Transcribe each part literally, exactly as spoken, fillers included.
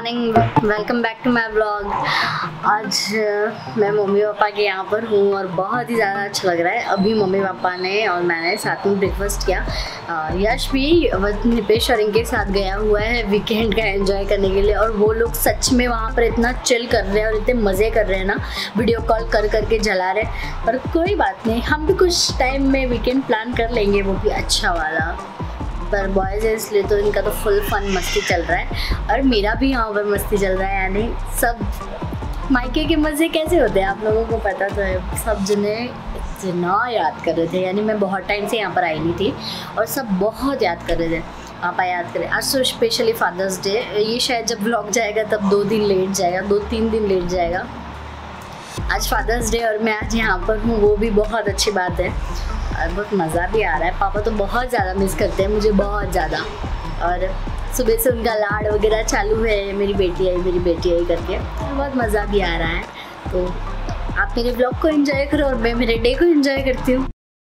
Morning, welcome back to my blog. आज मैं mummy papa के यहाँ पर हूँ और बहुत ही ज़्यादा अच्छा लग रहा है। अभी मम्मी पापा ने और मैंने साथ में ब्रेकफास्ट किया। यश भी निपेश और इनके साथ गया हुआ है वीकेंड का एंजॉय करने के लिए, और वो लोग सच में वहाँ पर इतना चिल कर रहे हैं और इतने मज़े कर रहे हैं ना, वीडियो कॉल कर करके जला रहे हैं। पर कोई बात नहीं, हम भी कुछ टाइम में वीकेंड प्लान कर लेंगे, वो भी अच्छा वाला। पर बॉयज़ है इसलिए तो इनका तो फुल फन मस्ती चल रहा है और मेरा भी यहाँ पर मस्ती चल रहा है। यानी सब मायके के मज़े कैसे होते हैं आप लोगों को पता तो है। सब जने इतना याद कर रहे थे, यानी मैं बहुत टाइम से यहाँ पर आई नहीं थी और सब बहुत याद कर रहे थे। पापा याद करें, आज तो स्पेशली फादर्स डे। ये शायद जब व्लॉग जाएगा तब दो दिन लेट जाएगा, दो तीन दिन लेट जाएगा। आज फादर्स डे और मैं आज यहाँ पर हूँ, वो भी बहुत अच्छी बात है और बहुत मज़ा भी आ रहा है। पापा तो बहुत ज़्यादा मिस करते हैं मुझे, बहुत ज़्यादा। और सुबह से उनका लाड वगैरह चालू है, मेरी बेटी आई मेरी बेटी आई करके, बहुत मज़ा भी आ रहा है। तो आप मेरे ब्लॉग को एंजॉय करो और मैं मेरे डे को एंजॉय करती हूँ।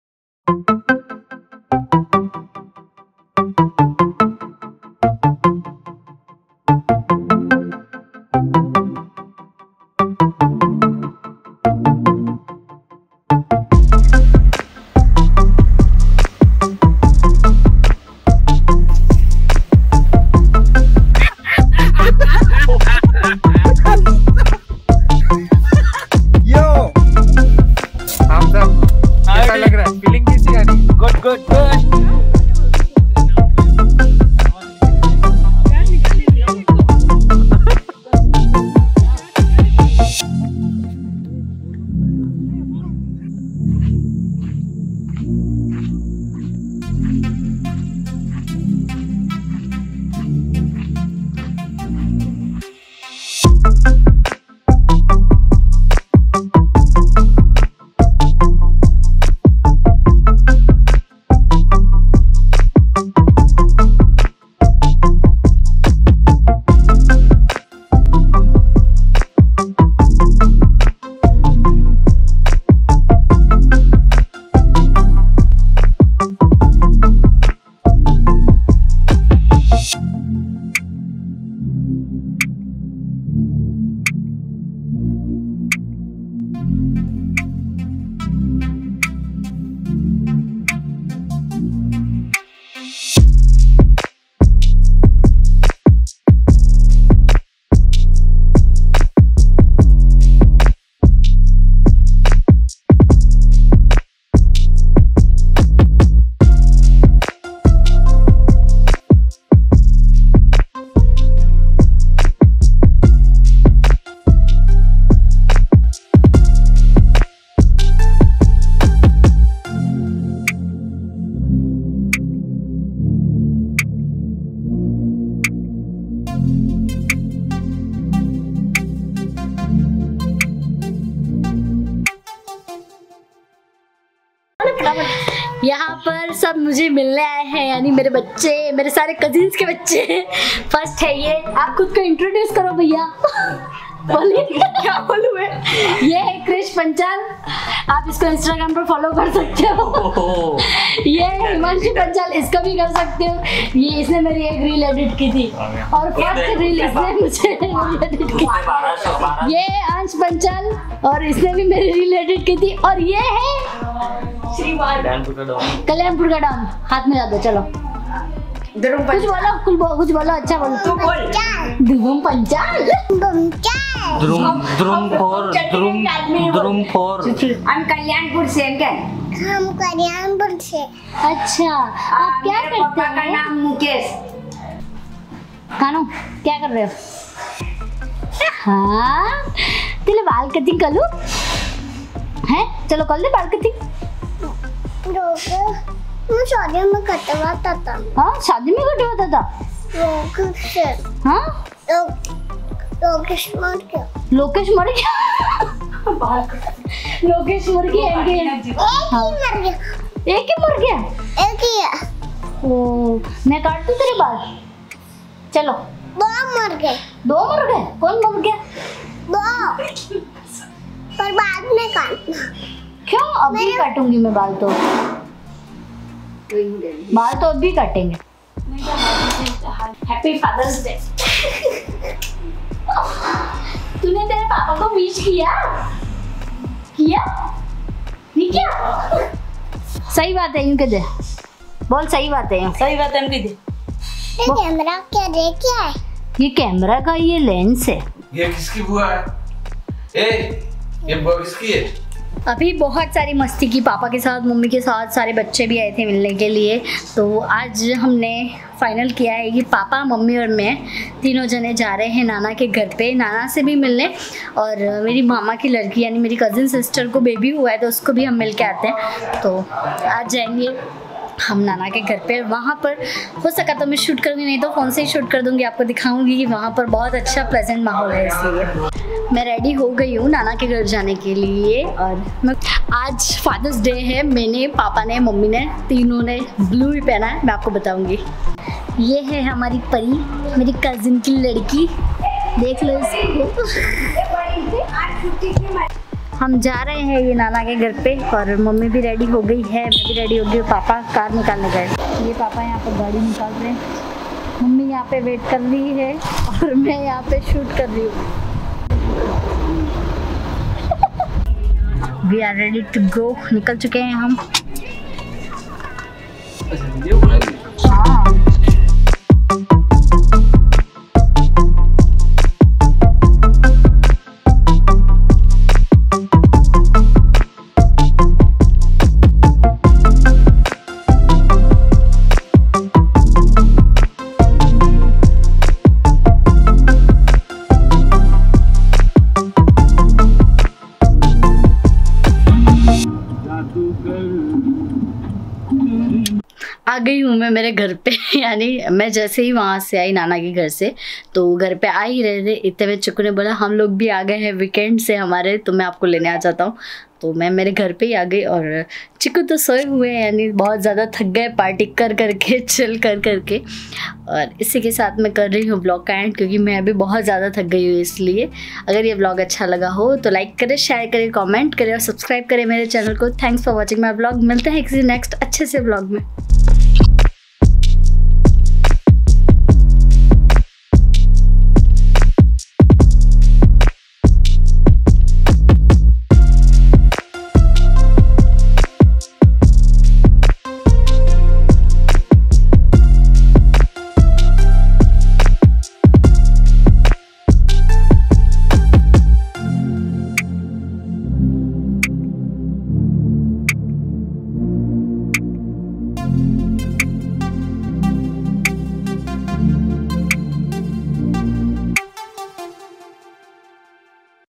यहाँ पर सब मुझे मिलने आए हैं, यानी मेरे बच्चे, मेरे सारे कजिन्स के बच्चे। फर्स्ट है ये, आप खुद को इंट्रोड्यूस करो भैया। बोलिए क्या बोलूं मैं। ये है क्रिश पंचाल, आप इसको इंस्टाग्राम पर फॉलो कर सकते हो। ये है हिमांशु पंचाल, इसको भी कर सकते हो। ये इसने मेरी एक रील एडिट की थी और फर्स्ट रील इसने मुझे एडिट की। ये है अंश पंचाल और इसने भी मेरी रील एडिट की थी। और ये है कल्याणपुर का डॉन, हाथ में ला दो। चलो कुछ बोलो, कुछ बोलो, कुछ बोलो, अच्छा बोलो। तू बोल। Dhruv Panchal, Dhruv Dhruv four Dhruv Dhruv four. हम कल्याणपुर से हैं। हम कल्याणपुर से। अच्छा, आप क्या करते हैं? पापा का नाम मुकेश। कानू क्या कर रहे हो? हाँ, तेरे बाल कटिंग कर लूं? हैं? चलो कर ले बाल कटिंग। मैं शादी में कटवाता था। हाँ, शादी में कटवाता था। लोकेश से। हाँ? लोकेश मर गया। लोकेश मर गया? लोकेश मर गया। एक ही मर गया। एक ही मर गया? एक ही है। ओ, मैं काट दूं तेरे बाल? चलो। दो मर गए। दो मर गए? कौन मर गया? दो। पर बाद में काटना। क्यों? अभी काटूंगी मैं बाल तो। बाल तो अभी काटेंगे। Happy father's day. तूने तेरे पापा को विश किया किया नहीं किया? सही बात है, यूं कह दे, बोल सही बात है, सही बात है इनकी। ये कैमरा क्या रे क्या है? ये कैमरा का ये लेंस है। ये किसकी बुआ है? ए, ये बुआ किसकी है? अभी बहुत सारी मस्ती की पापा के साथ, मम्मी के साथ, सारे बच्चे भी आए थे मिलने के लिए। तो आज हमने फाइनल किया है कि पापा, मम्मी और मैं तीनों जने जा रहे हैं नाना के घर पे, नाना से भी मिलने, और मेरी मामा की लड़की यानी मेरी कज़िन सिस्टर को बेबी हुआ है तो उसको भी हम मिल के आते हैं। तो आज जाएंगे हम नाना के घर पे। वहाँ पर हो सका तो मैं शूट करूँगी, नहीं तो फ़ोन से ही शूट कर दूँगी, आपको दिखाऊँगी कि वहाँ पर बहुत अच्छा प्लेजेंट माहौल है। इसलिए मैं रेडी हो गई हूँ नाना के घर जाने के लिए। और मैं आज फादर्स डे है, मैंने, पापा ने, मम्मी ने, तीनों ने ब्लू ही पहना है, मैं आपको बताऊँगी। ये है हमारी परी, मेरी कज़िन की लड़की, देख लो इसको। हम जा रहे हैं ये नाना के घर पे, और मम्मी भी रेडी हो गई है, मैं भी रेडी हो गई हूँ। पापा कार निकालने गए, ये पापा यहाँ पर गाड़ी निकाल रहे हैं, मम्मी यहाँ पे वेट कर रही है और मैं यहाँ पे शूट कर रही हूँ। We are ready to go, निकल चुके हैं हम। हाँ। आ गई हूँ मैं मेरे घर पे, यानी मैं जैसे ही वहाँ से आई नाना के घर से, तो घर पे आ ही रहे थे, इतने में चिक्कू ने बोला हम लोग भी आ गए हैं वीकेंड से हमारे, तो मैं आपको लेने आ जाता हूँ। तो मैं मेरे घर पे ही आ गई, और चिक्कू तो सोए हुए हैं, यानी बहुत ज़्यादा थक गए पार्टी कर करके, चिल कर करके। और इसी के साथ मैं कर रही हूँ ब्लॉग का एंड, क्योंकि मैं अभी बहुत ज़्यादा थक गई हूँ। इसलिए अगर ये ब्लॉग अच्छा लगा हो तो लाइक करें, शेयर करें, कमेंट करें और सब्सक्राइब करें मेरे चैनल को। Thanks for watching my blog. मिलते हैं किसी नेक्स्ट अच्छे से ब्लॉग में।